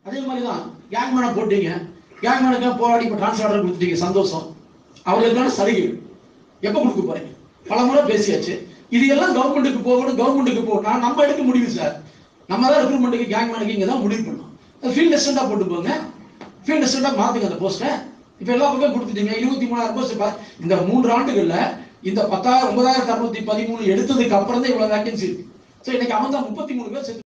அதே மாதிரி தான் கேங்மேனை போட்டீங்க, கேங்மேனுக்கு போராடி இப்போ டிரான்ஸ்ஃபர் ஆர்டர் கொடுத்துட்டீங்க, சந்தோஷம். அவர்களுக்கான சலுகைகள் எப்போ கொடுக்க போறீங்க? பல முறை பேசியாச்சு. இது எல்லாம் கவர்மெண்ட்டுக்கு போகணும், கவர்மெண்ட்டுக்கு போகணும். நம்ம எடுக்க முடியும் சார். நம்ம தான் ரெக்ரூட்மெண்ட்டுக்கு கேங்மேனுக்கு இங்கே தான் முடிவு பண்ணோம். ஃபீல்ட் அசிஸ்டண்டா போட்டு போங்க, ஃபீல்ட் அசிஸ்டண்டா மாத்துங்க அந்த போஸ்ட்டை. இப்போ எல்லா பக்கம் கொடுத்துட்டீங்க. 23,000 போஸ்ட். இந்த 3 ஆண்டுகள்ல இந்த 10,913 எடுத்ததுக்கு அப்புறம் தான் இவ்வளவு வேகன்சி இருக்கு. சரி, இன்னைக்கு அவன் தான் 33 பேர்